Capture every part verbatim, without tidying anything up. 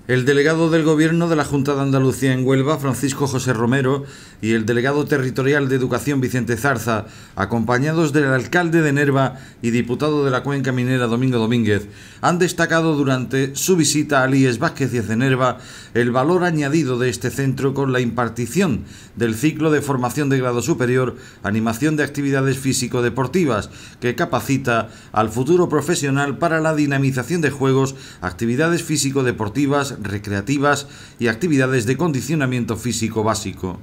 El delegado del Gobierno de la Junta de Andalucía en Huelva, Francisco José Romero, y el delegado territorial de Educación, Vicente Zarza, acompañados del alcalde de Nerva y diputado de la Cuenca Minera, Domingo Domínguez, han destacado durante su visita al I E S Vázquez Díaz de Nerva el valor añadido de este centro con la impartición del ciclo de formación de grado superior, animación de actividades físico-deportivas, que capacita al futuro profesional para la dinamización de juegos, actividades físico-deportivas, recreativas y actividades de condicionamiento físico básico.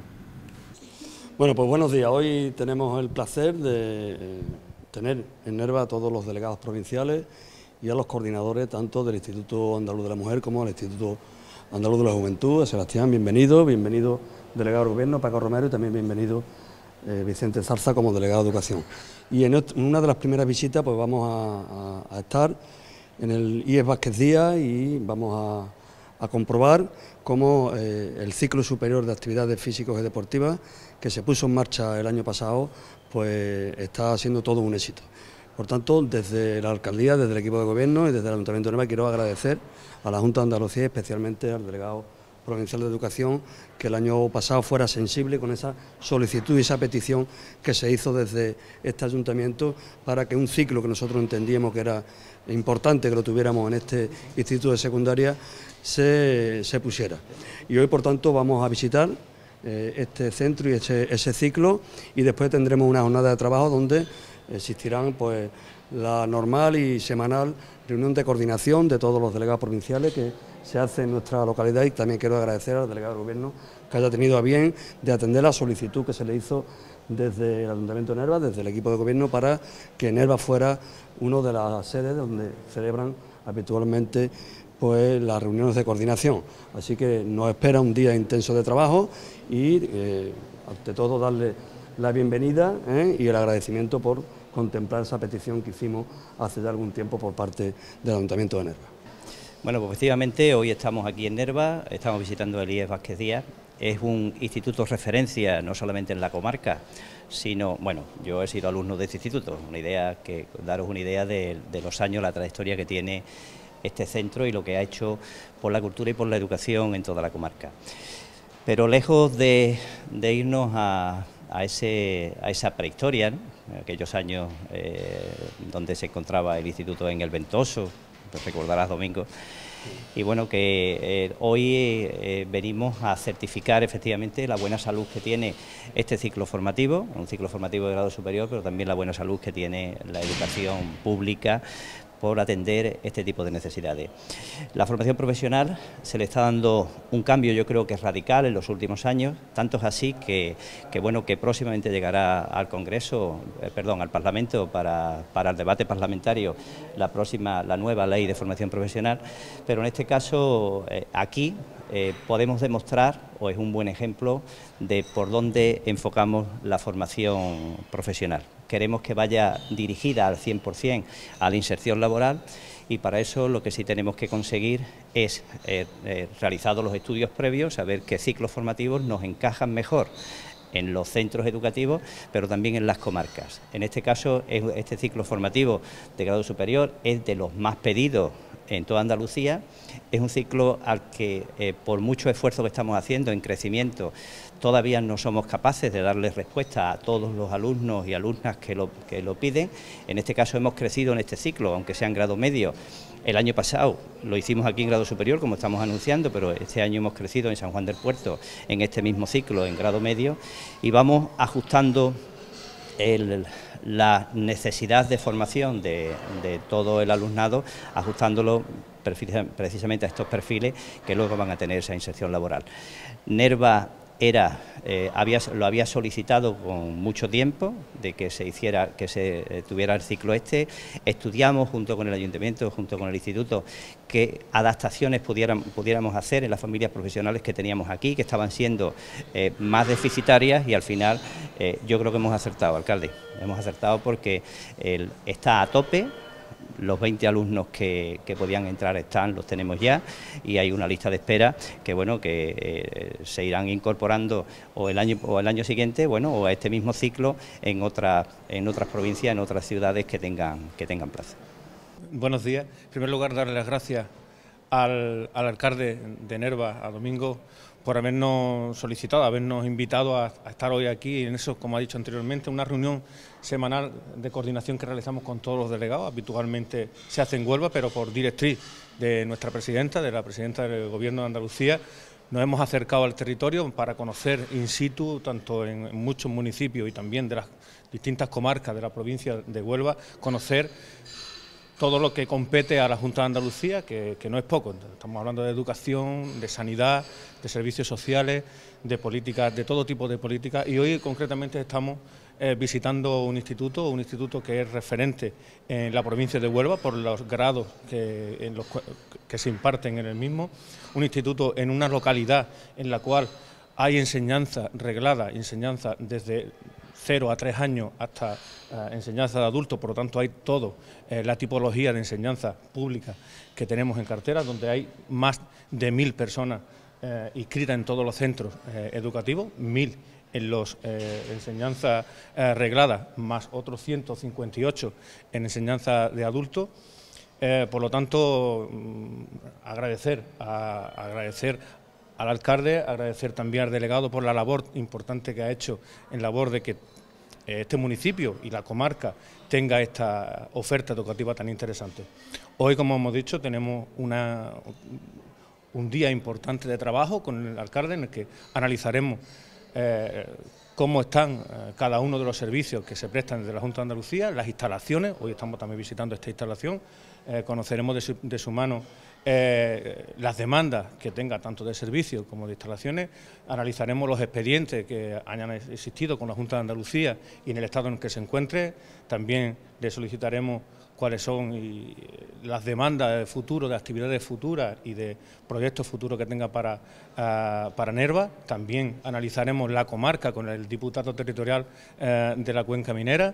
Bueno, pues buenos días. Hoy tenemos el placer de eh, tener en Nerva a todos los delegados provinciales y a los coordinadores tanto del Instituto Andaluz de la Mujer como del Instituto Andaluz de la Juventud. A Sebastián, bienvenido, bienvenido delegado del Gobierno, Paco Romero, y también bienvenido eh, Vicente Zarza como delegado de Educación. Y en una de las primeras visitas pues vamos a, a, a estar en el I E S Vázquez Díaz y vamos a a comprobar cómo eh, el ciclo superior de actividades físicas y deportivas que se puso en marcha el año pasado, pues está siendo todo un éxito. Por tanto, desde la alcaldía, desde el equipo de gobierno y desde el Ayuntamiento de Nerva quiero agradecer a la Junta de Andalucía, especialmente al delegado provincial de Educación, que el año pasado fuera sensible con esa solicitud y esa petición que se hizo desde este ayuntamiento para que un ciclo que nosotros entendíamos que era importante que lo tuviéramos en este instituto de secundaria se, se pusiera. Y hoy, por tanto, vamos a visitar eh, este centro y ese, ese ciclo, y después tendremos una jornada de trabajo donde existirán pues la normal y semanal reunión de coordinación de todos los delegados provinciales que se hace en nuestra localidad, y también quiero agradecer al delegado del Gobierno que haya tenido a bien de atender la solicitud que se le hizo desde el Ayuntamiento de Nerva, desde el equipo de Gobierno, para que Nerva fuera una de las sedes donde celebran habitualmente pues las reuniones de coordinación. Así que nos espera un día intenso de trabajo y eh, ante todo darle la bienvenida eh, y el agradecimiento por contemplar esa petición que hicimos hace ya algún tiempo por parte del Ayuntamiento de Nerva. Bueno, pues efectivamente hoy estamos aquí en Nerva, estamos visitando el I E S Vázquez Díaz. Es un instituto referencia no solamente en la comarca, sino, bueno, yo he sido alumno de este instituto, una idea que daros una idea de, de los años, la trayectoria que tiene este centro y lo que ha hecho por la cultura y por la educación en toda la comarca. Pero lejos de, de irnos a, a, ese, a esa prehistoria, ¿no? Aquellos años eh, donde se encontraba el instituto en El Ventoso, pues recordarás, Domingo. Y bueno, que eh, hoy eh, venimos a certificar efectivamente la buena salud que tiene este ciclo formativo, un ciclo formativo de grado superior, pero también la buena salud que tiene la educación pública por atender este tipo de necesidades. La formación profesional se le está dando un cambio, yo creo que es radical en los últimos años, tanto es así que, que bueno, que próximamente llegará al Congreso, eh, perdón, al Parlamento para, para el debate parlamentario la próxima, la nueva ley de formación profesional, pero en este caso eh, aquí eh, podemos demostrar, o es un buen ejemplo, de por dónde enfocamos la formación profesional. Queremos que vaya dirigida al cien por cien a la inserción laboral, y para eso lo que sí tenemos que conseguir es, eh, eh, realizados los estudios previos, saber qué ciclos formativos nos encajan mejor en los centros educativos, pero también en las comarcas. En este caso, este ciclo formativo de grado superior es de los más pedidos en toda Andalucía. Es un ciclo al que, eh, por mucho esfuerzo que estamos haciendo en crecimiento, todavía no somos capaces de darle respuesta a todos los alumnos y alumnas que lo, que lo piden. En este caso hemos crecido en este ciclo, aunque sea en grado medio. El año pasado lo hicimos aquí en grado superior, como estamos anunciando, pero este año hemos crecido en San Juan del Puerto en este mismo ciclo, en grado medio, y vamos ajustando el, la necesidad de formación de, de todo el alumnado, ajustándolo precisamente a estos perfiles que luego van a tener esa inserción laboral. Nerva Era, eh, había, lo había solicitado con mucho tiempo de que se hiciera, que se eh, tuviera el ciclo este. Estudiamos junto con el ayuntamiento, junto con el instituto, qué adaptaciones pudieran, pudiéramos hacer en las familias profesionales que teníamos aquí, que estaban siendo eh, más deficitarias, y al final eh, yo creo que hemos acertado, alcalde. Hemos acertado porque el, está a tope. Los veinte alumnos que, que podían entrar están, los tenemos ya, y hay una lista de espera que bueno que eh, se irán incorporando o el año o el año siguiente, bueno, o a este mismo ciclo en otras en otras provincias, en otras ciudades que tengan que tengan plaza. Buenos días. En primer lugar, darle las gracias al, al alcalde de Nerva, a Domingo, por habernos solicitado, habernos invitado a, a estar hoy aquí en eso, como ha dicho anteriormente, una reunión semanal de coordinación que realizamos con todos los delegados. Habitualmente se hace en Huelva, pero por directriz de nuestra presidenta, de la presidenta del Gobierno de Andalucía, nos hemos acercado al territorio para conocer in situ, tanto en, en muchos municipios y también de las distintas comarcas de la provincia de Huelva, conocer todo lo que compete a la Junta de Andalucía, que, que no es poco. Estamos hablando de educación, de sanidad, de servicios sociales, de políticas, de todo tipo de políticas, y hoy concretamente estamos eh, visitando un instituto, un instituto que es referente en la provincia de Huelva por los grados que, en los, que se imparten en el mismo, un instituto en una localidad en la cual hay enseñanza reglada, enseñanza desde cero a tres años hasta uh, enseñanza de adultos, por lo tanto hay todo, eh, la tipología de enseñanza pública que tenemos en cartera, donde hay más de mil personas eh, inscritas en todos los centros eh, educativos, mil en los eh, enseñanza eh, reglada, más otros ciento cincuenta y ocho en enseñanza de adultos. Eh, por lo tanto, mmm, agradecer, a, agradecer al alcalde, agradecer también al delegado por la labor importante que ha hecho en labor de que este municipio y la comarca tenga esta oferta educativa tan interesante. Hoy, como hemos dicho, tenemos una, un día importante de trabajo con el alcalde en el que analizaremos eh, cómo están eh, cada uno de los servicios que se prestan desde la Junta de Andalucía, las instalaciones. Hoy estamos también visitando esta instalación, eh, conoceremos de su, de su mano Eh, las demandas que tenga tanto de servicios como de instalaciones, analizaremos los expedientes que hayan existido con la Junta de Andalucía y en el estado en el que se encuentre. También le solicitaremos cuáles son y las demandas de futuro, de actividades futuras y de proyectos futuros que tenga para, uh, para Nerva. También analizaremos la comarca con el diputado territorial uh, de la Cuenca Minera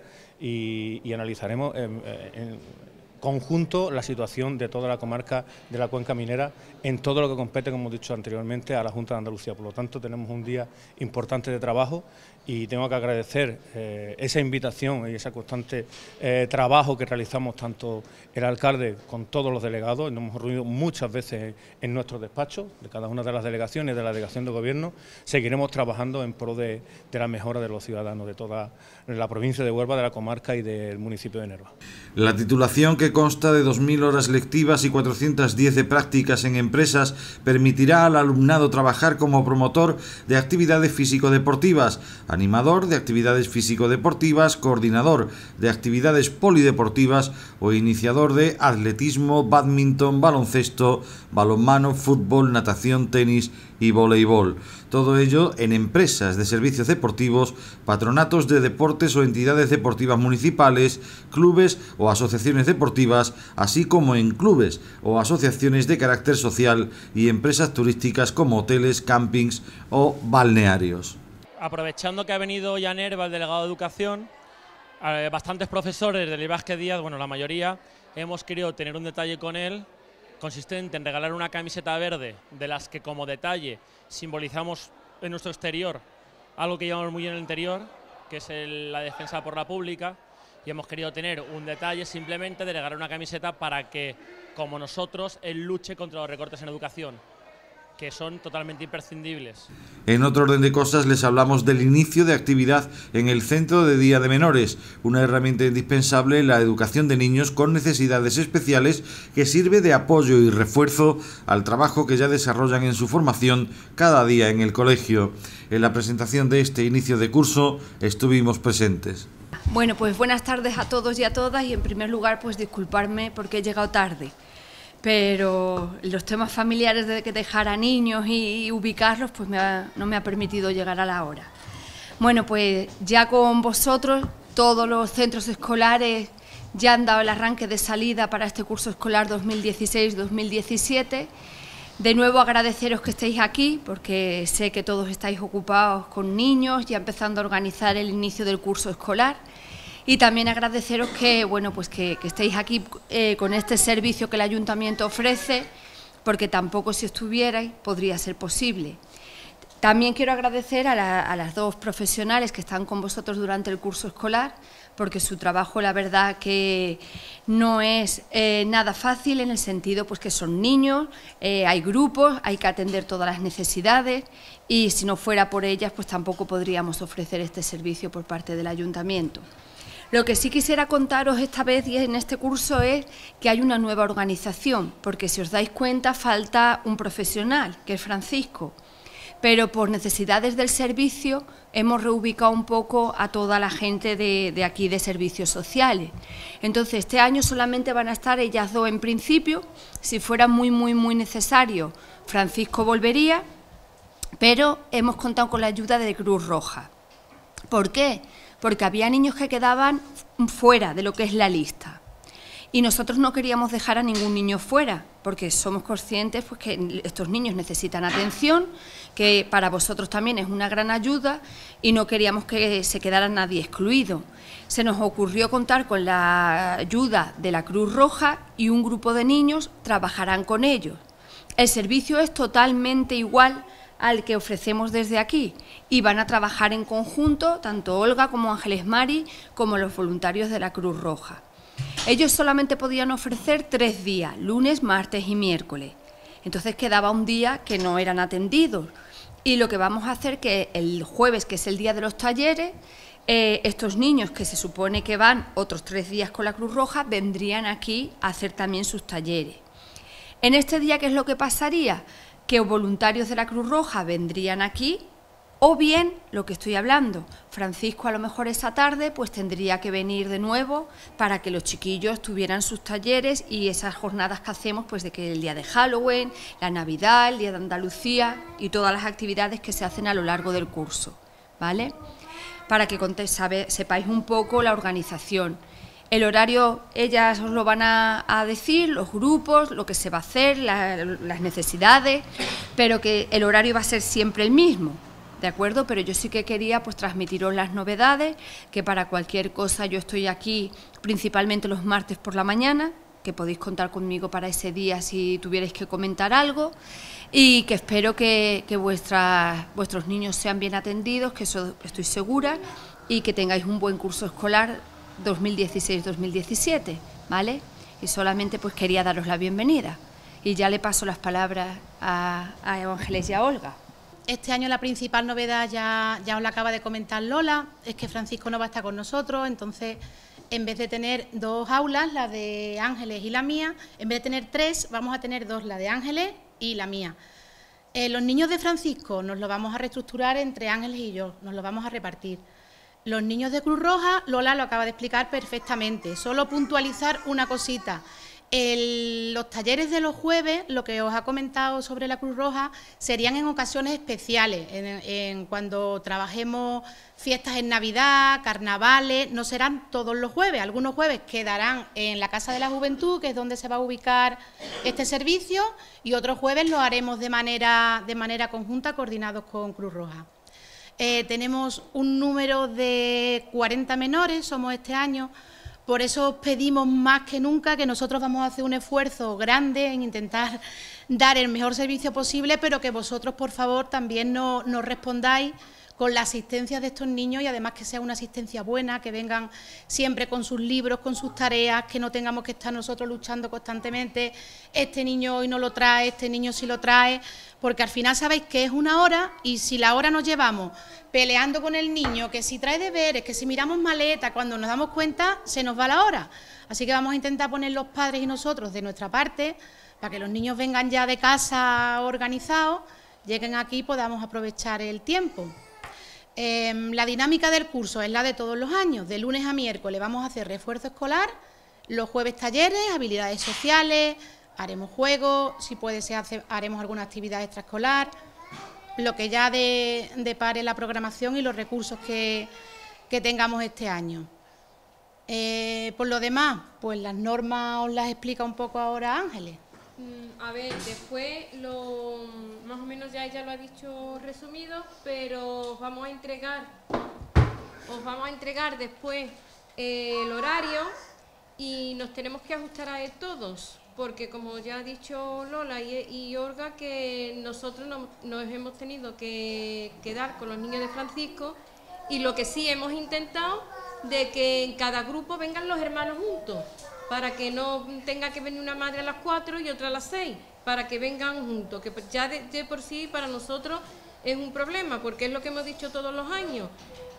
y, y analizaremos eh, en, conjunto la situación de toda la comarca de la Cuenca Minera en todo lo que compete, como he dicho anteriormente, a la Junta de Andalucía. Por lo tanto, tenemos un día importante de trabajo y tengo que agradecer eh, esa invitación y ese constante eh, trabajo que realizamos tanto el alcalde con todos los delegados. Nos hemos reunido muchas veces en nuestros despachos de cada una de las delegaciones de la delegación de gobierno. Seguiremos trabajando en pro de, de la mejora de los ciudadanos de toda la provincia de Huelva, de la comarca y del municipio de Nerva. La titulación, que consta de dos mil horas lectivas y cuatrocientas diez de prácticas en empresas, permitirá al alumnado trabajar como promotor de actividades físico-deportivas, animador de actividades físico-deportivas, coordinador de actividades polideportivas o iniciador de atletismo, bádminton, baloncesto, balonmano, fútbol, natación, tenis y voleibol. Todo ello en empresas de servicios deportivos, patronatos de deportes o entidades deportivas municipales, clubes o asociaciones deportivas, así como en clubes o asociaciones de carácter social y empresas turísticas como hoteles, campings o balnearios. Aprovechando que ha venido ya Nerva, el delegado de Educación, eh, bastantes profesores del Vázquez Díaz, bueno, la mayoría, hemos querido tener un detalle con él, consistente en regalar una camiseta verde, de las que como detalle simbolizamos en nuestro exterior algo que llevamos muy en el interior, que es el, la defensa por la pública, y hemos querido tener un detalle simplemente de regalar una camiseta para que, como nosotros, él luche contra los recortes en educación, que son totalmente imprescindibles. En otro orden de cosas les hablamos del inicio de actividad en el Centro de Día de Menores, una herramienta indispensable en la educación de niños con necesidades especiales que sirve de apoyo y refuerzo al trabajo que ya desarrollan en su formación cada día en el colegio. En la presentación de este inicio de curso estuvimos presentes. Bueno, pues buenas tardes a todos y a todas, y en primer lugar pues disculparme porque he llegado tarde. Pero los temas familiares de que dejar a niños y ubicarlos pues me ha, no me ha permitido llegar a la hora. Bueno, pues ya con vosotros todos los centros escolares ya han dado el arranque de salida para este curso escolar dos mil dieciséis dos mil diecisiete. De nuevo agradeceros que estéis aquí, porque sé que todos estáis ocupados con niños, ya empezando a organizar el inicio del curso escolar. Y también agradeceros que, bueno, pues que, que estéis aquí eh, con este servicio que el Ayuntamiento ofrece, porque tampoco si estuvierais podría ser posible. También quiero agradecer a, la, a las dos profesionales que están con vosotros durante el curso escolar, porque su trabajo, la verdad, que no es eh, nada fácil, en el sentido pues que son niños, eh, hay grupos, hay que atender todas las necesidades, y si no fuera por ellas, pues tampoco podríamos ofrecer este servicio por parte del Ayuntamiento. Lo que sí quisiera contaros esta vez y en este curso es que hay una nueva organización, porque si os dais cuenta falta un profesional, que es Francisco, pero por necesidades del servicio hemos reubicado un poco a toda la gente de, de aquí de servicios sociales. Entonces, este año solamente van a estar ellas dos en principio. Si fuera muy, muy, muy necesario, Francisco volvería, pero hemos contado con la ayuda de Cruz Roja. ¿Por qué? Porque había niños que quedaban fuera de lo que es la lista. Y nosotros no queríamos dejar a ningún niño fuera, porque somos conscientes pues, que estos niños necesitan atención, que para vosotros también es una gran ayuda, y no queríamos que se quedara nadie excluido. Se nos ocurrió contar con la ayuda de la Cruz Roja y un grupo de niños trabajarán con ellos. El servicio es totalmente igual al que ofrecemos desde aquí, y van a trabajar en conjunto tanto Olga como Ángeles Mari como los voluntarios de la Cruz Roja. Ellos solamente podían ofrecer tres días, lunes, martes y miércoles. Entonces quedaba un día que no eran atendidos. Y lo que vamos a hacer que el jueves, que es el día de los talleres, eh, estos niños que se supone que van otros tres días con la Cruz Roja, vendrían aquí a hacer también sus talleres. En este día, ¿qué es lo que pasaría? Que voluntarios de la Cruz Roja vendrían aquí, o bien, lo que estoy hablando, Francisco a lo mejor esa tarde pues tendría que venir de nuevo para que los chiquillos tuvieran sus talleres y esas jornadas que hacemos pues de que el día de Halloween, la Navidad, el día de Andalucía y todas las actividades que se hacen a lo largo del curso, ¿vale? Para que sabe, sepáis un poco la organización. El horario, ellas os lo van a, a decir, los grupos, lo que se va a hacer, la, las necesidades, pero que el horario va a ser siempre el mismo. ¿De acuerdo? Pero yo sí que quería pues transmitiros las novedades, que para cualquier cosa yo estoy aquí principalmente los martes por la mañana, que podéis contar conmigo para ese día si tuvierais que comentar algo, y que espero que, que vuestras, vuestros niños sean bien atendidos, que eso estoy segura, y que tengáis un buen curso escolar dos mil dieciséis dos mil diecisiete, ¿vale? Y solamente pues quería daros la bienvenida. Y ya le paso las palabras a, a Ángeles y a Olga. Este año la principal novedad, ya, ya os la acaba de comentar Lola, es que Francisco no va a estar con nosotros, entonces en vez de tener dos aulas, la de Ángeles y la mía, en vez de tener tres, vamos a tener dos, la de Ángeles y la mía. Eh, los niños de Francisco nos los vamos a reestructurar entre Ángeles y yo, nos los vamos a repartir. Los niños de Cruz Roja, Lola lo acaba de explicar perfectamente, solo puntualizar una cosita. El, los talleres de los jueves, lo que os ha comentado sobre la Cruz Roja, serían en ocasiones especiales, en, en cuando trabajemos fiestas en Navidad, carnavales, no serán todos los jueves, algunos jueves quedarán en la Casa de la Juventud, que es donde se va a ubicar este servicio, y otros jueves lo haremos de manera, de manera conjunta, coordinados con Cruz Roja. Eh, tenemos un número de cuarenta menores, somos este año. Por eso os pedimos más que nunca que nosotros vamos a hacer un esfuerzo grande en intentar dar el mejor servicio posible, pero que vosotros, por favor, también nos, nos respondáis con la asistencia de estos niños, y además que sea una asistencia buena, que vengan siempre con sus libros, con sus tareas, que no tengamos que estar nosotros luchando constantemente, este niño hoy no lo trae, este niño sí lo trae, porque al final sabéis que es una hora, y si la hora nos llevamos peleando con el niño, que si trae deberes, que si miramos maleta, cuando nos damos cuenta se nos va la hora. Así que vamos a intentar poner los padres y nosotros de nuestra parte, para que los niños vengan ya de casa organizados, lleguen aquí y podamos aprovechar el tiempo. Eh, la dinámica del curso es la de todos los años, de lunes a miércoles vamos a hacer refuerzo escolar, los jueves talleres, habilidades sociales, haremos juegos, si puede ser hace, haremos alguna actividad extraescolar, lo que ya de, depare la programación y los recursos que, que tengamos este año. Eh, por lo demás, pues las normas os las explica un poco ahora Ángeles. A ver, después lo, más o menos ya ella lo ha dicho resumido, pero os vamos a entregar, os vamos a entregar después eh, el horario, y nos tenemos que ajustar a él todos, porque como ya ha dicho Lola y, y Olga, que nosotros no, nos hemos tenido que quedar con los niños de Francisco, y lo que sí hemos intentado de que en cada grupo vengan los hermanos juntos, para que no tenga que venir una madre a las cuatro y otra a las seis, para que vengan juntos, que ya de, de por sí para nosotros es un problema, porque es lo que hemos dicho todos los años,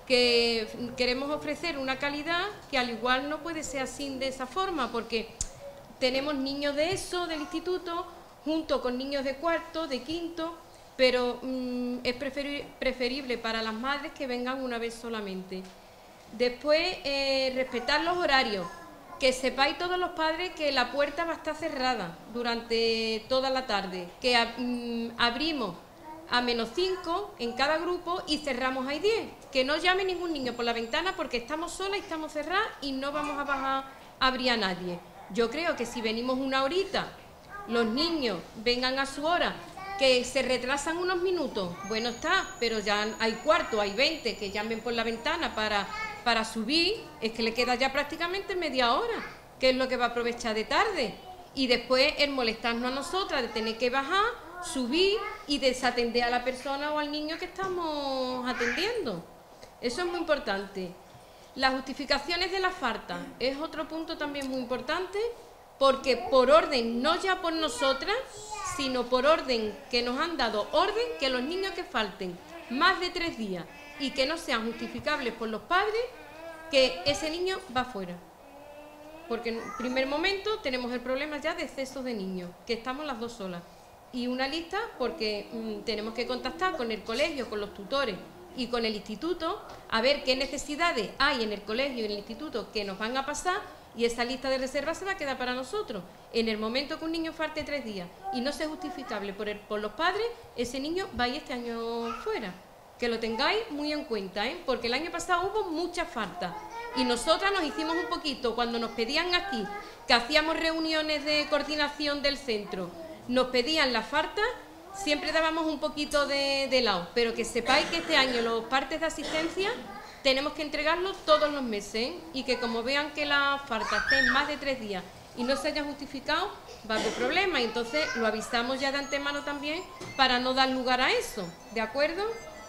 que queremos ofrecer una calidad que al igual no puede ser así de esa forma, porque tenemos niños de eso, del instituto, junto con niños de cuarto, de quinto, pero mmm, es preferi preferible para las madres que vengan una vez solamente. Después, eh, respetar los horarios. Que sepáis todos los padres que la puerta va a estar cerrada durante toda la tarde, que mmm, abrimos a menos cinco en cada grupo y cerramos a diez. Que no llame ningún niño por la ventana porque estamos solas y estamos cerradas y no vamos a bajar a abrir a nadie. Yo creo que si venimos una horita, los niños vengan a su hora, que se retrasan unos minutos, bueno está, pero ya hay cuarto, hay veinte que llamen por la ventana para... para subir, es que le queda ya prácticamente media hora, que es lo que va a aprovechar de tarde, y después el molestarnos a nosotras de tener que bajar, subir y desatender a la persona o al niño que estamos atendiendo. Eso es muy importante. Las justificaciones de la falta es otro punto también muy importante, porque por orden, no ya por nosotras, sino por orden que nos han dado orden, que los niños que falten más de tres días y que no sean justificables por los padres, que ese niño va fuera. Porque en primer momento tenemos el problema ya de exceso de niños, que estamos las dos solas. Y una lista porque mmm, tenemos que contactar con el colegio, con los tutores y con el instituto, a ver qué necesidades hay en el colegio y en el instituto que nos van a pasar, y esa lista de reservas se va a quedar para nosotros. En el momento que un niño falte tres días y no sea justificable por, el, por los padres, ese niño va a ir este año fuera. Que lo tengáis muy en cuenta, ¿eh? Porque el año pasado hubo mucha falta y nosotras nos hicimos un poquito, cuando nos pedían aquí, que hacíamos reuniones de coordinación del centro, nos pedían la falta, siempre dábamos un poquito de, de lado, pero que sepáis que este año los partes de asistencia tenemos que entregarlos todos los meses, ¿eh? Y que como vean que la falta esté en más de tres días y no se haya justificado, va a haber problema, y entonces lo avisamos ya de antemano también para no dar lugar a eso, ¿de acuerdo?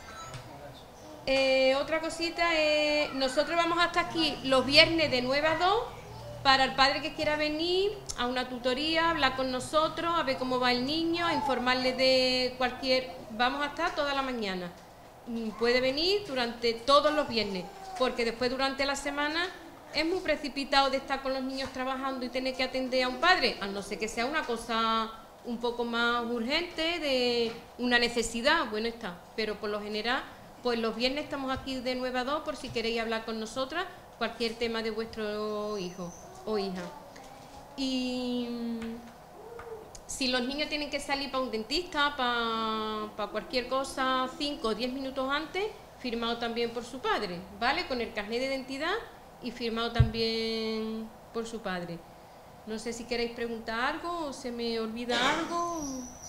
Eh, otra cosita, eh, nosotros vamos hasta aquí los viernes de nueve a dos para el padre que quiera venir a una tutoría, hablar con nosotros, a ver cómo va el niño, a informarle de cualquier... Vamos a estar toda la mañana. Puede venir durante todos los viernes, porque después durante la semana es muy precipitado de estar con los niños trabajando y tener que atender a un padre, a no ser que sea una cosa un poco más urgente, de una necesidad, bueno está, pero por lo general... Pues los viernes estamos aquí de nueve a dos por si queréis hablar con nosotras cualquier tema de vuestro hijo o hija. Y si los niños tienen que salir para un dentista, para, para cualquier cosa, cinco o diez minutos antes, firmado también por su padre, ¿vale? Con el carnet de identidad y firmado también por su padre. No sé si queréis preguntar algo o se me olvida algo.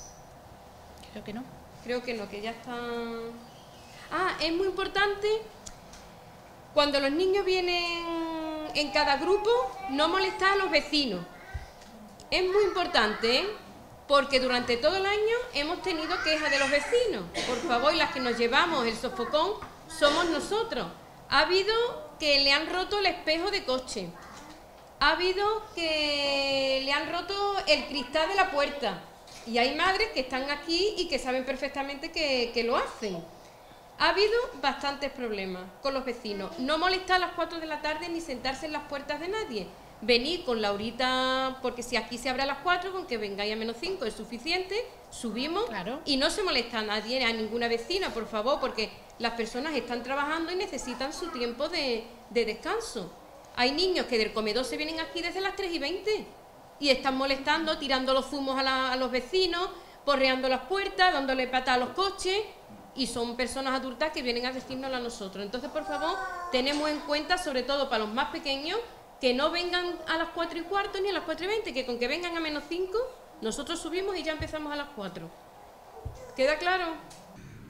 Creo que no. Creo que no, que ya está... Ah, es muy importante, cuando los niños vienen en cada grupo, no molestar a los vecinos. Es muy importante, ¿eh? Porque durante todo el año hemos tenido quejas de los vecinos. Por favor, y las que nos llevamos el sofocón somos nosotros. Ha habido que le han roto el espejo de coche. Ha habido que le han roto el cristal de la puerta. Y hay madres que están aquí y que saben perfectamente que, que lo hacen. Ha habido bastantes problemas con los vecinos. No molestar a las cuatro de la tarde ni sentarse en las puertas de nadie. Venir con la horita, porque si aquí se abre a las cuatro, con que vengáis a menos cinco es suficiente, subimos, claro. Y no se molesta a nadie, a ninguna vecina, por favor, porque las personas están trabajando y necesitan su tiempo de, de descanso. Hay niños que del comedor se vienen aquí desde las tres y veinte y están molestando, tirando los zumos a, la, a los vecinos, porreando las puertas, dándole patas a los coches, y son personas adultas que vienen a decírnoslo a nosotros. Entonces, por favor, tenemos en cuenta, sobre todo para los más pequeños, que no vengan a las cuatro y cuarto ni a las cuatro y veinte, que con que vengan a menos cinco, nosotros subimos y ya empezamos a las cuatro. ¿Queda claro?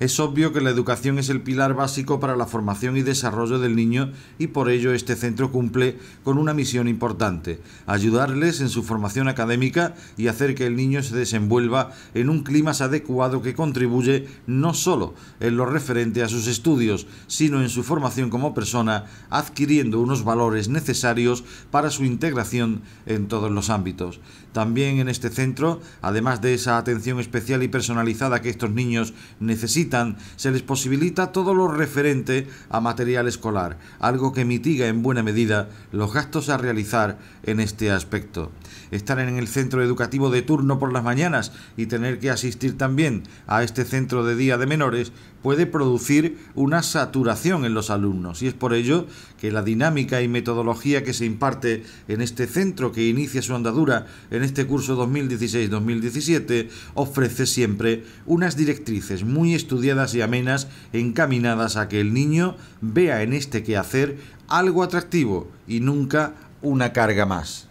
Es obvio que la educación es el pilar básico para la formación y desarrollo del niño y por ello este centro cumple con una misión importante: ayudarles en su formación académica y hacer que el niño se desenvuelva en un clima adecuado que contribuye no solo en lo referente a sus estudios, sino en su formación como persona, adquiriendo unos valores necesarios para su integración en todos los ámbitos. También en este centro, además de esa atención especial y personalizada que estos niños necesitan, se les posibilita todo lo referente a material escolar, algo que mitiga en buena medida los gastos a realizar en este aspecto. Estar en el centro educativo de turno por las mañanas y tener que asistir también a este centro de día de menores puede producir una saturación en los alumnos, y es por ello que la dinámica y metodología que se imparte en este centro, que inicia su andadura en este curso dos mil dieciséis dos mil diecisiete, ofrece siempre unas directrices muy estudiadas y amenas encaminadas a que el niño vea en este quehacer algo atractivo y nunca una carga más.